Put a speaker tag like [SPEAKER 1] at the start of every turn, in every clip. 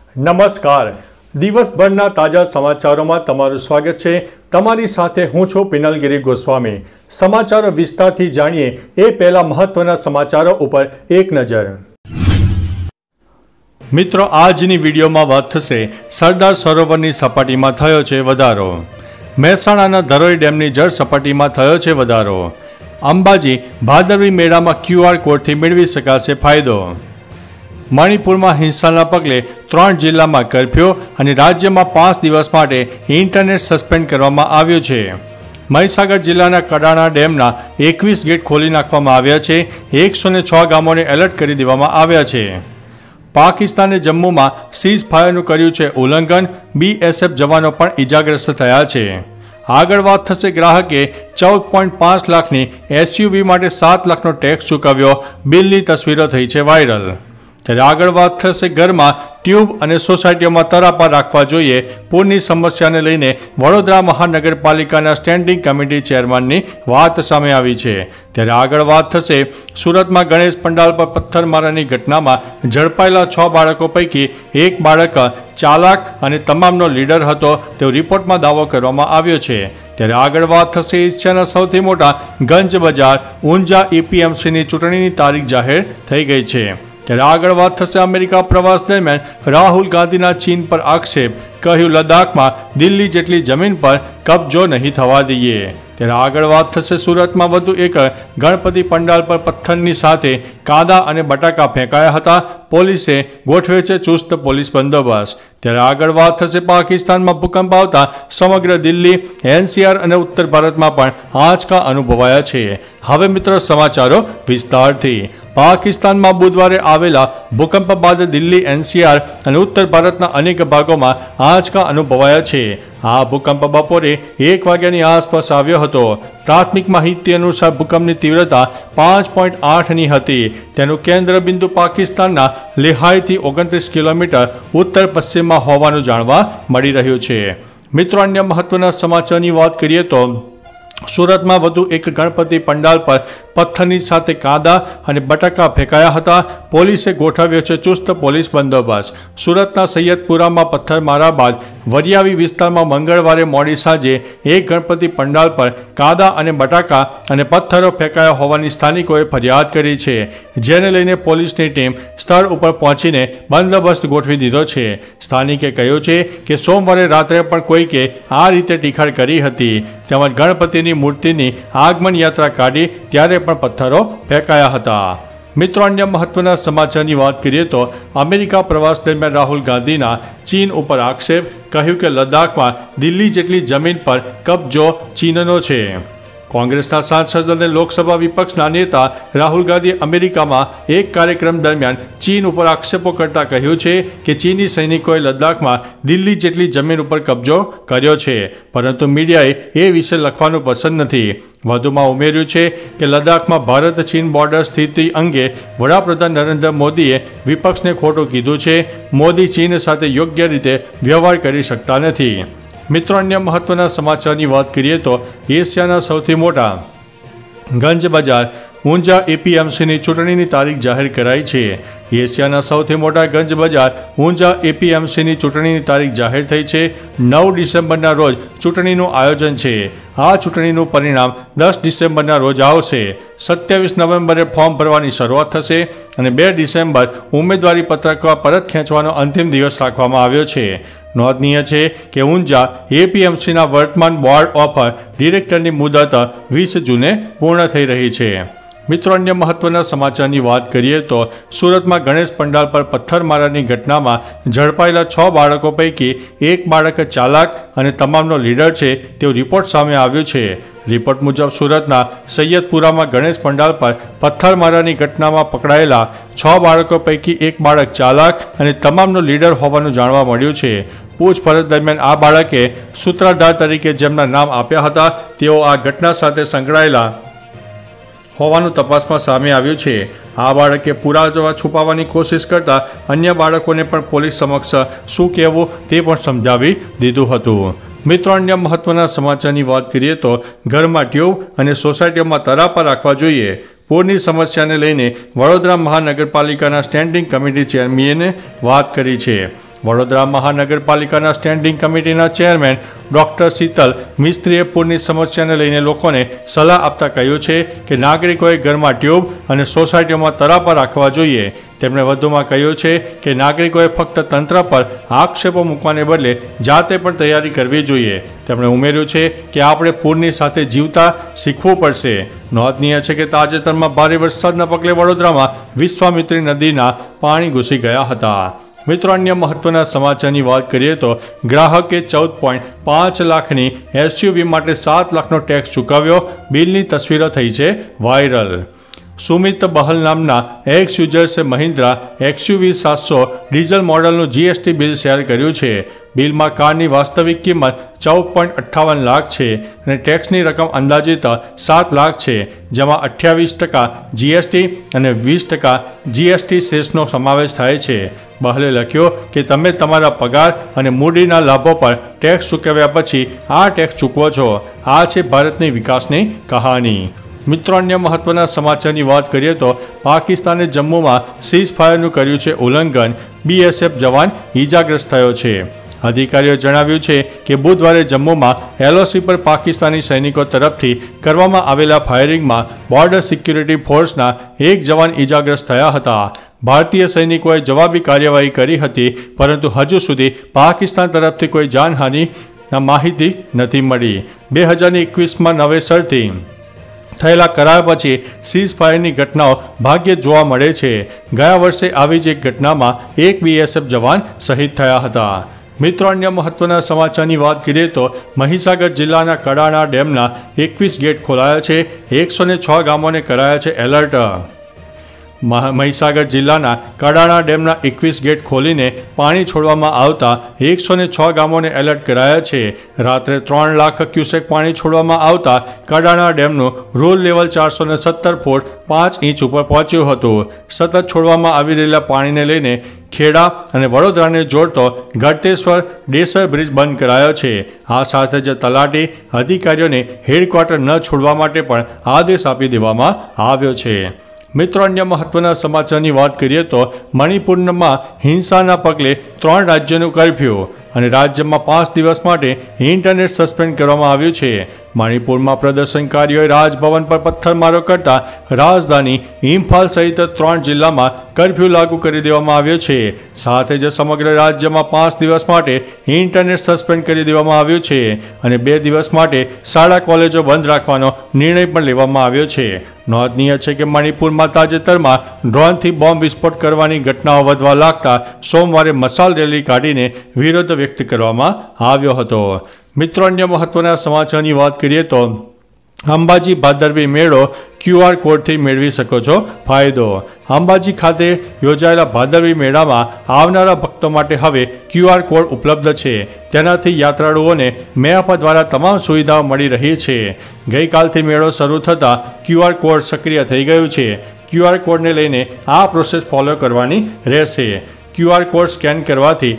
[SPEAKER 1] નમસ્કાર. દિવસભરના તાજા સમાચારોમાં તમારું સ્વાગત છે. તમારી સાથે હું છું પિનલગીરી ગોસ્વામી. સમાચારો વિસ્તારથી જાણીએ એ પહેલા મહત્વના સમાચારો ઉપર એક નજર. મિત્રો, આજની વિડીયોમાં વાત થશે સરદાર સરોવરની સપાટીમાં થયો છે વધારો. મહેસાણાના ધરોઈ ડેમની જળ સપાટીમાં થયો છે વધારો. અંબાજી ભાદરવી મેળામાં QR કોડથી મેળવી શકાશે ફાયદો. મણિપુરમાં હિંસાના પગલે 3 જિલ્લામાં કરફ્યુ અને રાજ્યમાં 5 દિવસ માટે ઇન્ટરનેટ સસ્પેન્ડ કરવામાં આવ્યું છે. મહીસાગર જિલ્લાના કડાણા ડેમના 21 ગેટ ખોલી નાખવામાં આવ્યા છે. 106 ગામોને એલર્ટ કરી દેવામાં આવ્યા છે. પાકિસ્તાને જમ્મુમાં સીઝ ફાયરનું કર્યું છે ઉલ્લંઘન. BSF જવાનો પણ ઇજાગ્રસ્ત થયા છે. આગળ વાત થશે ગ્રાહકે 14.5 લાખની SUV માટે 7 લાખનો ટેક્સ ચૂકવ્યો. બિલની તસવીરો થઈ છે વાયરલ. ત્યારે આગળ વાત થશે ઘરમાં ટ્યુબ અને સોસાયટીઓમાં તરાપા રાખવા જોઈએ. પૂરની સમસ્યાને લઈને વડોદરા મહાનગરપાલિકાના સ્ટેન્ડિંગ કમિટી ચેરમેનની વાત સામે આવી છે. ત્યારે આગળ વાત થશે સુરતમાં ગણેશ પંડાલ પર પથ્થરમારાની ઘટનામાં ઝડપાયેલા 6 બાળકો પૈકી એક બાળક ચાલાક અને તમામનો લીડર હતો તેવો રિપોર્ટમાં દાવો કરવામાં આવ્યો છે. ત્યારે આગળ વાત થશે એશિયાના સૌથી મોટા ગંજ બજાર ઊંઝા EPMCની ચૂંટણીની તારીખ જાહેર થઈ ગઈ છે. ત્યારે આગળ વાત થશે અમેરિકા પ્રવાસ દરમિયાન રાહુલ ગાંધીના ચીન પર આક્ષેપ. કહ્યું લદ્દાખમાં દિલ્હી જેટલી જમીન પર કબજો નહીં થવા દઈએ. ત્યારે આગળ વાત થશે સુરતમાં વધુ એક ગણપતિ પંડાલ પર પથ્થરની સાથે કાદા અને બટાકા ફેંકાયા હતા. પોલીસે ગોઠવ્યો છે ચુસ્ત પોલીસ બંદોબસ્ત. ત્યારે આગળ વાત થશે પાકિસ્તાનમાં ભૂકંપ આવતા સમગ્ર દિલ્હી, NCR અને ઉત્તર ભારતમાં પણ આંચકા અનુભવાયા છે. હવે મિત્રો સમાચારો વિસ્તારથી. પાકિસ્તાનમાં બુધવારે આવેલા ભૂકંપ બાદ દિલ્હી, NCR અને ઉત્તર ભારતના અનેક ભાગોમાં આંચકા અનુભવાયા છે. આ ભૂકંપ બપોરે 1 વાગ્યાની આસપાસ આવ્યો હતો. પ્રાથમિક માહિતી અનુસાર ભૂકંપની તીવ્રતા 5.8ની હતી. તેનું કેન્દ્ર બિંદુ પાકિસ્તાનના લેહાઈથી 29 કિલોમીટર ઉત્તર પશ્ચિમમાં હોવાનું જાણવા મળી રહ્યું છે. મિત્રો, અન્ય મહત્વના સમાચારની વાત કરીએ તો સુરતમાં વધુ એક ગણપતિ પંડાલ પર પથ્થરની સાથે કાદા અને બટાકા ફેંકાયા હતા. પોલીસે ગોઠવ્યો છે ચુસ્ત પોલીસ બંદોબસ્ત. સુરતના સૈયદપુરામાં પથ્થરમારા બાદ વરિયાવી વિસ્તારમાં મંગળવારે મોડી સાંજે એક ગણપતિ પંડાલ પર કાદા અને બટાકા અને પથ્થરો ફેંકાયા હોવાની સ્થાનિકોએ ફરિયાદ કરી છે. જેને લઈને પોલીસની ટીમ સ્થળ ઉપર પહોંચીને બંદોબસ્ત ગોઠવી દીધો છે. સ્થાનિકે કહ્યું છે કે સોમવારે રાત્રે પણ કોઈકે આ રીતે ટીખાડ કરી હતી. તેમજ ગણપતિની મૂર્તિની આગમન યાત્રા કાઢી ત્યારે પણ પથ્થરો ફેંકાયા હતા. મિત્રો, અન્ય મહત્વના સમાચારની વાત કરીએ તો અમેરિકા પ્રવાસ દરમિયાન રાહુલ ગાંધીના ચીન ઉપર આક્ષેપ. કહ્યું કે લદ્દાખમાં દિલ્હી જેટલી જમીન પર કબજો ચીનનો છે. કોંગ્રેસના સાંસદ અને લોકસભા વિપક્ષના નેતા રાહુલ ગાંધીએ અમેરિકામાં એક કાર્યક્રમ દરમિયાન ચીન ઉપર આક્ષેપો કરતા કહ્યું છે કે ચીની સૈનિકોએ લદ્દાખમાં દિલ્હી જેટલી જમીન ઉપર કબજો કર્યો છે, પરંતુ મીડિયાએ એ વિશે લખવાનું પસંદ નથી. વધુમાં ઉમેર્યું છે કે લદ્દાખમાં ભારત ચીન બોર્ડર સ્થિતિ અંગે વડાપ્રધાન નરેન્દ્ર મોદીએ વિપક્ષને ખોટું કીધું છે. મોદી ચીન સાથે યોગ્ય રીતે વ્યવહાર કરી શકતા નથી. મિત્રો, અન્ય મહત્વના સમાચારની વાત કરીએ તો એશિયાના સૌથી મોટા ગંજ બજાર ઊંઝા EPMCની ચૂંટણીની તારીખ જાહેર કરાઈ છે. એશિયાના સૌથી મોટા ગંજ બજાર ઊંઝા EPMCની ચૂંટણીની તારીખ જાહેર થઈ છે. 9 ડિસેમ્બરના રોજ ચૂંટણીનું આયોજન છે. આ ચૂંટણીનું પરિણામ 10 ડિસેમ્બરના રોજ આવશે. 27 નવેમ્બરે ફોર્મ ભરવાની શરૂઆત થશે અને 2 ડિસેમ્બર ઉમેદવારી પત્રક પરત ખેંચવાનો અંતિમ દિવસ રાખવામાં આવ્યો છે. નોંધનીય છે કે ઊંઝા EPMCના વર્તમાન બોર્ડ ઓફ ડિરેક્ટરની મુદત 20 જૂને પૂર્ણ થઈ રહી છે. મિત્રો, અન્ય મહત્વના સમાચારની વાત કરીએ તો સુરતમાં ગણેશ પંડાલ પર પથ્થરમારાની ઘટનામાં ઝડપાયેલા 6 બાળકો પૈકી એક બાળક ચાલાક અને તમામનો લીડર છે તેવું રિપોર્ટ સામે આવ્યું છે. રિપોર્ટ મુજબ સુરતના સૈયદપુરામાં ગણેશ પંડાલ પર પથ્થરમારાની ઘટનામાં પકડાયેલા 6 બાળકો પૈકી એક બાળક ચાલાક અને તમામનો લીડર હોવાનું જાણવા મળ્યું છે. પૂછપરછ દરમિયાન આ બાળકે સૂત્રધાર તરીકે જેમના નામ આપ્યા હતા તેઓ આ ઘટના સાથે સંકળાયેલા હોવાનું તપાસમાં સામે આવ્યું છે. આ બાળકે પુરાવા છુપાવવાની કોશિશ કરતા અન્ય બાળકોને પણ પોલીસ સમક્ષ શું કહેવું તે પણ સમજાવી દીધું હતું. મિત્રો, અન્ય મહત્વના સમાચારની વાત કરીએ તો ઘરમાં ટ્યુબ અને સોસાયટીઓમાં તરાપા રાખવા જોઈએ. પૂરની સમસ્યાને લઈને વડોદરા મહાનગરપાલિકાના સ્ટેન્ડિંગ કમિટી ચેરમેને વાત કરી છે. વડોદરા મહાનગરપાલિકાના સ્ટેન્ડિંગ કમિટીના ચેરમેન ડોક્ટર શીતલ મિસ્ત્રીએ પૂરની સમસ્યાને લઈને લોકોને સલાહ આપતા કહ્યું છે કે નાગરિકોએ ઘરમાં ટ્યુબ અને સોસાયટીઓમાં તરાપા રાખવા જોઈએ. તેમણે વધુમાં કહ્યું છે કે નાગરિકોએ ફક્ત તંત્ર પર આક્ષેપો મૂકવાને બદલે જાતે પણ તૈયારી કરવી જોઈએ. તેમણે ઉમેર્યું છે કે આપણે પૂરની સાથે જીવતા શીખવું પડશે. નોંધનીય છે કે તાજેતરમાં ભારે વરસાદના પગલે વડોદરામાં વિશ્વામિત્રી નદીના પાણી ઘૂસી ગયા હતા. મિત્રો, અન્ય મહત્વના સમાચારની વાત કરીએ તો ગ્રાહકે 14.5 લાખની એસયુવી માટે 7 લાખનો ટેક્સ ચૂકવ્યો. બિલની તસવીરો થઈ છે વાયરલ. સુમિત બહલ નામના એક્સ યુઝર્સે મહિન્દ્રા XUV 700 ડીઝલ મોડલનું GST બિલ શેર કર્યું છે. બિલમાં કારની વાસ્તવિક કિંમત 14.58 લાખ છે અને ટેક્સની રકમ અંદાજિત 7 લાખ છે, જેમાં 28% GST અને 20% GST સેસનો સમાવેશ થાય છે. બહલે લખ્યું કે તમે તમારા પગાર અને મૂડીના લાભો પર ટેક્સ ચૂકવ્યા પછી આ ટેક્સ ચૂકવો છો. આ છે ભારતની વિકાસની કહાની. મિત્રો, અન્ય મહત્વના સમાચારની વાત કરીએ તો પાકિસ્તાને જમ્મુમાં સીઝ ફાયરનું કર્યું છે ઉલ્લંઘન. BSF જવાન ઈજાગ્રસ્ત થયો છે. અધિકારીઓએ જણાવ્યું છે કે બુધવારે જમ્મુમાં LOC પર પાકિસ્તાની સૈનિકો તરફથી કરવામાં આવેલા ફાયરિંગમાં બોર્ડર સિક્યુરિટી ફોર્સના એક જવાન ઈજાગ્રસ્ત થયા હતા. ભારતીય સૈનિકોએ જવાબી કાર્યવાહી કરી હતી, પરંતુ હજુ સુધી પાકિસ્તાન તરફથી કોઈ જાનહાનિના માહિતી નથી મળી. 2021માં નવેસરથી થયેલા કરાર પછી સીઝ ફાયરની ઘટનાઓ ભાગ્યે જોવા મળે છે. ગયા વર્ષે આવી જ એક ઘટનામાં એક BSF જવાન શહીદ થયા હતા. મિત્રો, અન્ય મહત્વના સમાચારની વાત કરીએ તો મહીસાગર જિલ્લાના કડાણા ડેમના 21 ગેટ ખોલાયા છે. 106 ગામોને કરાયા છે એલર્ટ. મહીસાગર જિલ્લાના કડાણા ડેમના 21 ગેટ ખોલીને પાણી છોડવામાં આવતા 106 ગામોને એલર્ટ કરાયા છે. રાત્રે 3 લાખ ક્યુસેક પાણી છોડવામાં આવતા કડાણા ડેમનું રૂલ લેવલ 417 ફૂટ 5 ઇંચ ઉપર પહોંચ્યું હતું. સતત છોડવામાં આવી રહેલા પાણીને લઈને ખેડા અને વડોદરાને જોડતો ગળતેશ્વર ડેસર બ્રિજ બંધ કરાયો છે. આ સાથે જ તલાટી અધિકારીઓને હેડક્વાર્ટર ન છોડવા માટે પણ આદેશ આપી દેવામાં આવ્યો છે. મિત્રો, અન્ય મહત્વના સમાચારની વાત કરીએ તો મણિપુરમાં હિંસાના પગલે 3 રાજ્યોનું કર્ફ્યુ અને રાજ્યમાં 5 દિવસ માટે ઇન્ટરનેટ સસ્પેન્ડ કરવામાં આવ્યું છે. મણિપુરમાં પ્રદર્શનકારીઓએ રાજભવન પર પથ્થરમારો કરતા રાજધાની ઇમ્ફાલ સહિત 3 જિલ્લામાં કર્ફ્યુ લાગુ કરી દેવામાં આવ્યો છે. સાથે જ સમગ્ર રાજ્યમાં 5 દિવસ માટે ઇન્ટરનેટ સસ્પેન્ડ કરી દેવામાં આવ્યું છે અને 2 દિવસ માટે શાળા કોલેજો બંધ રાખવાનો નિર્ણય પણ લેવામાં આવ્યો છે. નોંધનીય છે કે મણિપુરમાં તાજેતરમાં ડ્રોનથી બોમ્બ વિસ્ફોટ કરવાની ઘટનાઓ વધવા લાગતા સોમવારે મશાલ રેલી કાઢીને વિરોધ વ્યક્ત કરવામાં આવ્યો હતો. મિત્રો, અન્ય મહત્વના સમાચારની વાત કરીએ તો અંબાજી ભાદરવી મેળો QR કોડથી મેળવી શકો છો ફાયદો. અંબાજી ખાતે યોજાયેલા ભાદરવી મેળામાં આવનારા ભક્તો માટે હવે QR કોડ ઉપલબ્ધ છે. તેનાથી યાત્રાળુઓને મેપ દ્વારા તમામ સુવિધાઓ મળી રહી છે. ગઈકાલથી મેળો શરૂ થતાં QR કોડ સક્રિય થઈ ગયું છે. QR કોડને લઈને આ પ્રોસેસ ફોલો કરવાની રહેશે. QR કોડ સ્કેન કરવાથી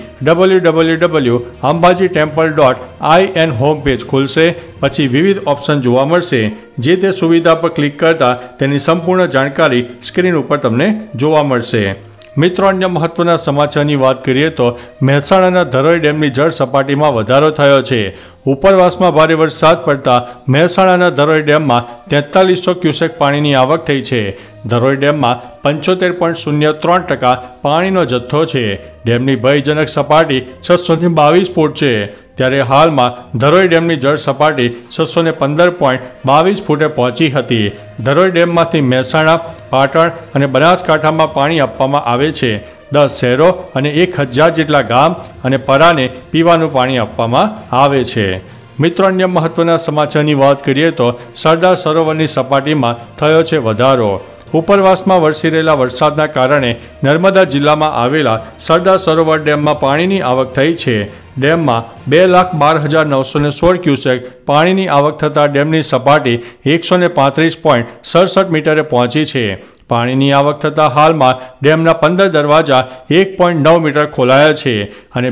[SPEAKER 1] www.ambajitemple.in હોમ પેજ ખુલશે. પછી વિવિધ ઓપ્શન જોવા મળશે. જે તે સુવિધા પર ક્લિક કરતા તેની સંપૂર્ણ જાણકારી સ્ક્રીન ઉપર તમને જોવા મળશે. મિત્રો, અન્ય મહત્વના સમાચારની વાત કરીએ તો મહેસાણાના ધરોઈ ડેમની જળ સપાટીમાં વધારો થયો છે. ઉપરવાસમાં ભારે વરસાદ પડતા મહેસાણાના ધરોઈ ડેમમાં 4300 ક્યુસેક પાણીની આવક થઈ છે. ધરોઈ ડેમમાં 75.03% પાણીનો જથ્થો છે. ડેમની ભયજનક સપાટી 622 ફૂટ છે. ત્યારે હાલમાં ધરોઈ ડેમની જળ સપાટી 615.22 ફૂટે પહોંચી હતી. ધરોઈ ડેમમાંથી મહેસાણા, પાટણ અને બનાસકાંઠામાં પાણી આપવામાં આવે છે. 10 શહેરો અને 1000 જેટલા ગામ અને પરાને પીવાનું પાણી આપવામાં આવે છે. મિત્રો, અન્ય મહત્વના સમાચારની વાત કરીએ તો સરદાર સરોવરની સપાટીમાં થયો છે વધારો. ઉપરવાસમાં વરસી રહેલા વરસાદના કારણે નર્મદા જિલ્લામાં આવેલા સરદાર સરોવર ડેમમાં પાણીની આવક થઈ છે. ડેમમાં 2,12,916 ક્યુસેક પાણીની આવક થતાં ડેમની સપાટી 135.67 મીટરે પહોંચી છે. પાણીની આવક થતાં હાલમાં ડેમના 15 દરવાજા 1.9 મીટર ખોલાયા છે અને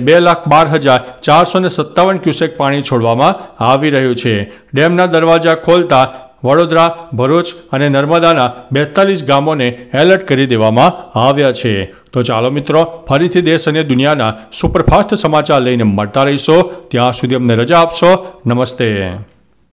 [SPEAKER 1] 2,12,457 ક્યુસેક પાણી છોડવામાં આવી રહ્યું છે. ડેમના દરવાજા ખોલતા વડોદરા, ભરૂચ અને નર્મદાના 42 ગામોને એલર્ટ કરી દેવામાં આવ્યા છે. તો ચાલો મિત્રો, ફરીથી દેશ અને દુનિયાના સુપરફાસ્ટ સમાચાર લઈને મળતા રહીશો. ત્યાં સુધી અમને રજા આપશો. નમસ્તે.